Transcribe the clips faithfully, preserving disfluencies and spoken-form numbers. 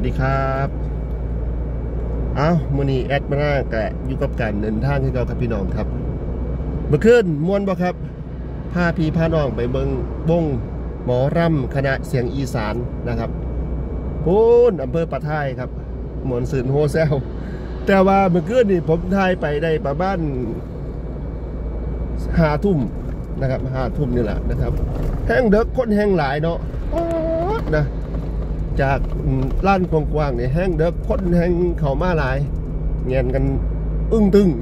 วัสดีครับอ้าวมื้อนี้แอดมาหน้าแกอยู่กับการเดินทางที่เราครับพี่น้องครับเมื่อคืนม่วนบ่ครับพาพี่พาน้องไปเบิ่งวงหมอรำคณะเสียงอีสานนะครับพูนอำเภอปะท้ายครับหมอนสื่นโฮเซลแต่ว่าเมื่อคืนนี่ผมถ่ายไปได้ประมาณห้าทุ่มนะครับห้าทุ่มนี่แหละนะครับแห้งเด็กคนแห้งหลายเนาะนะจากล้านกว้างๆเนี่ยแห้งเด็กคนแห้งเข้ามาหลายเงียนกันอึ้งตึง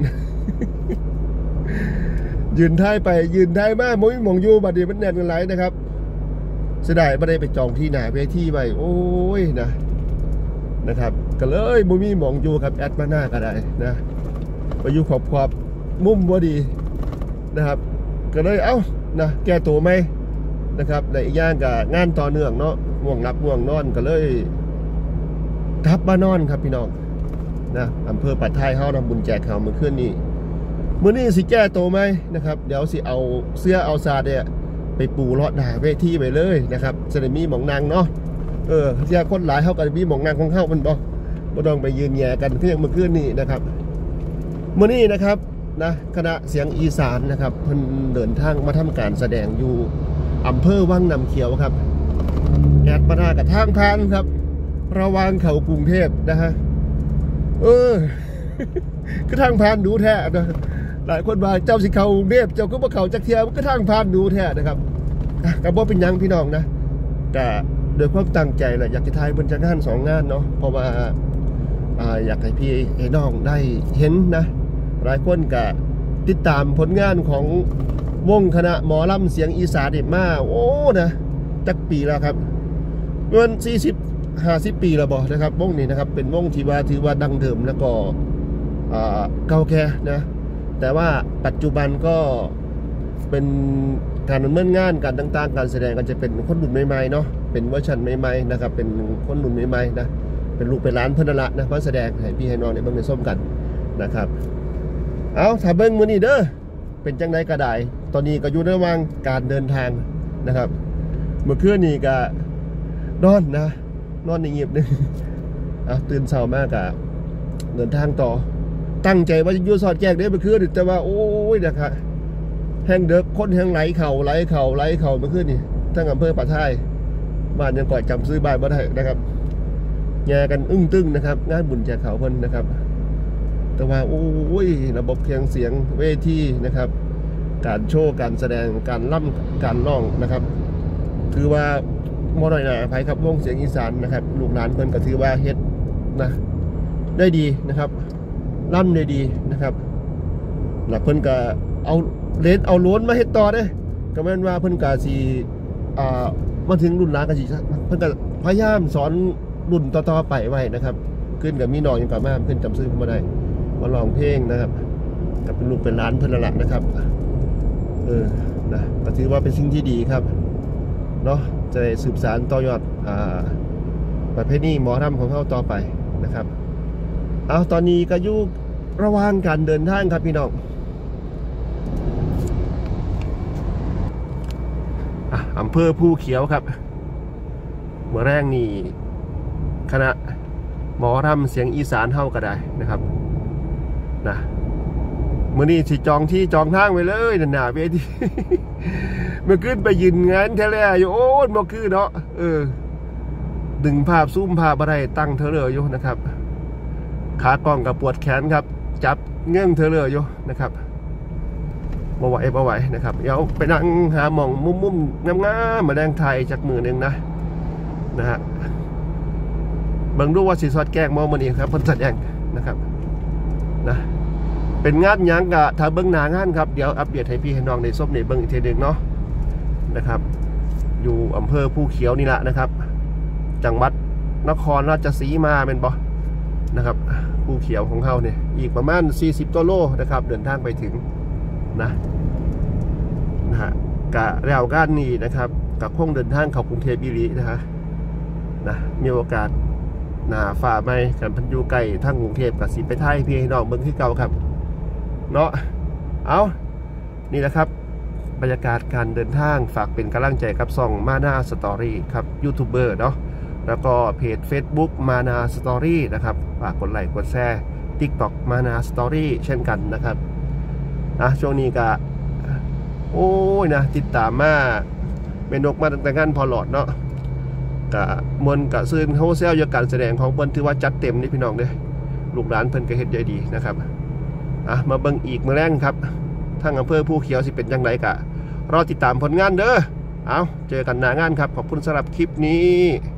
ยืนท้ายไปยืนท้ายมามุ้ยมองอยู่บัดนี้มันแน่นกันหลายนะครับเสียดายไม่ได้ไปจองที่หนาเวทีไปโอ้ยนะนะครับก็เลยมุ้ยมองอยู่ครับแอดมาหน้าก็ได้นะไปอยู่ขอบขอบมุมพอดีนะครับก็เลยเอ้านะแก้ตัวไหมนะครับในอีกอย่างกับงานต่อเนื่องเนาะง่วงหลับง่วงนอนก็เลยทับมานอนครับพี่น้องนะอำเภอปะท้ายเฮาทำบุญแจกข่าวเมื่อคืนนี้มื้อนี้สิแก้ตัวไหมนะครับเดี๋ยวสิเอาเสื้อเอาซาเนี่ยไปปูเลาะหน้าเวทีไปเลยนะครับจะได้มีหมองนางเนาะเออเสื้อคนหลายเฮาก็มีหมองนางของเฮามันบ่บ่ต้องไปยืนแย่กันคืออย่างเมื่อคืนนี้นะครับมื้อนี้นะครับนะคณะเสียงอีสานนะครับเพิ่นเดินทางมาทำการแสดงอยู่อำเภอวังน้ำเขียวครับแอดมาหน้ากับทางผ่านครับระหว่างเขากรุงเทพนะฮะเออก็ทางผ่านดูแท้นะหลายคนว่าเจ้าสิเขากรุงเทพเจ้าก็บ่เขาจักเที่ยวก็ทางผ่านดูแท้นะครับกับบ่เป็นยังพี่น้องนะแต่โดยความตั้งใจแหละอยากจะทายบนจักงานสองงานเนาะเพราะว่าอยากให้พี่ให้น้องได้เห็นนะหลายคนก็ติดตามผลงานของวงคณะหมอลำเสียงอีสานเนี่ยมาโอ้นะจักปีแล้วครับเงินสี่สิบห้าสิบปีแล้วบอกนะครับวงนี้นะครับเป็นวงที่ว่าถือว่าดังเดิมแล้วก็เก่าแก่นะแต่ว่าปัจจุบันก็เป็นการดำเนินงานการต่างๆการแสดงกันจะเป็นคนรุ่นใหม่ๆเนาะเป็นเวอร์ชันใหม่ๆนะครับเป็นคนรุ่นใหม่ๆนะเป็นลูกเป็นหลานเพื่อนละนะมาแสดงให้พี่ให้น้องได้เบิ่งได้ส้มกันนะครับเอาถ้าเบิ่งมื้อนี้เด้อเป็นจังไดก็ได้ตอนนี้ก็อยู่ระหว่างการเดินทางนะครับเมื่อคืนนี้ก็นอนนะนอนในเงียบนึงอ่ะตื่นเช้ามากอะเดินทางต่อตั้งใจว่าจะอยู่สอดแจกได้เมื่อคืนแต่ว่าโอ้ยนะครับแห้งเด็กคนแห้งไหลเข่าไหลเข่าไหลเข่าเมื่อคืนนี่ทั้งอำเภอปะท้ายบ้านยังก่อยจำซื้อบ้านบ่ได้นะครับแย่กันอึ้งตึ้งนะครับงานบุญแจกเขาเพิ่นนะครับแต่ว่าโอ้ยระบบเครื่องเสียงเวทีนะครับการโชว์การแสดงการล่ำการร้องนะครับถือว่าบ่น้อยหน้าไผครับวงเสียงอีสานนะครับลูกหลานเพิ่นก็ถือว่าเฮ็ดนะได้ดีนะครับล่ำได้ดีนะครับแล้วเพิ่นก็เอาเลนเอาล้วนมาเฮ็ดต่อเด้ก็แม่นว่าเพิ่นก็สิอ่ามาถึงรุ่นหลานก็สิเพิ่นก็พยายามสอนรุ่นต่อๆไปไว้นะครับขึ้นกับมีน้องยังก็มาขึ้นจำชื่อบ่ได้มาร้องเพลงนะครับก็เป็นลูกเป็นหลานเพิ่นละนะครับเออนะก็ถือว่าเป็นสิ่งที่ดีครับเนาะจะได้สืบสานต่อยอดอ่าประเพณีหมอรำของเขาต่อไปนะครับเอาตอนนี้ก็อยู่ระหว่างการเดินทางครับพี่น้องอ่ะอำเภอภูเขียวครับเมื่อแรกนี่คณะหมอรำเสียงอีสานเท่าก็ได้นะครับนะเมื่อนี้สิจองที่จองทางไปเลยหนาๆเวทีเมื่อขึ้นไปยืนงานแท้แล้วอยู่โอ้ยบ่คือเนาะเออดึงภาพซูมภาพอะไรตั้งเธอเลยอยู่นะครับขากล้องกับปวดแขนครับจับเงื่องเธอเลยอยู่นะครับบ่ไหวบ่ไหวนะครับเดี๋ยวไปนั่งหาหม่องมุมๆงามๆมาแดงไทยจากมือหนึ่งนะนะฮะบางดูว่าสีสอดแกงมองมันเองครับเพิ่นแสดงนะครับนะเป็นงานยังกะถ้าเบิ้งหน้างานครับเดี๋ยวอัปเดตให้พี่ให้น้องในส้มในเบิ้งอีกทีหนึ่งเนาะนะครับอยู่อำเภอภูเขียวนี่แหละนะครับจังหวัดนครราชสีมาเป็นบ่นะครับภูเขียวของเขาเนี่ยอีกประมาณสี่สิบกิโลนะครับเดินทางไปถึงนะนะฮะกะแล้วกันนี่นะครับกับคงเดินทางเข้ากรุงเทพอีหลีนะฮะนะมีโอกาสหนาฝ่าไม่กันพันยูไก่ทั้งกรุงเทพกับสีไปไทยพี่ให้น้องเบิ้งที่เก่าครับเนาะเอานี่แหละครับบรรยากาศการเดินทางฝากเป็นกำลังใจกับซองมาหน้าสตอรี่ครับยูทูบเบอร์เนาะแล้วก็เพจ Facebook มานาสตอรี่นะครับฝากกดไลค์กดแชร์ TikTok มานาสตอรี่เช่นกันนะครับนะช่วงนี้ก็โอ้ยนะติดตามมาเมนกมาตั้งแต่งานพอหลอดเนาะกะมวลกะซื่นเขาเซลอยู่การแสดงของเพิ่นถือว่าจัดเต็มนี่พี่น้องเด้อลูกหลานเพิ่นก็เฮ็ดใหญ่ดีนะครับอ่ะมาเบิ่งอีกมื้อแรงครับทางอำเภอภูเขียวสิเป็นจังไดกะรอติดตามผลงานเด้อเอาเจอกันหน้างานครับขอบคุณสำหรับคลิปนี้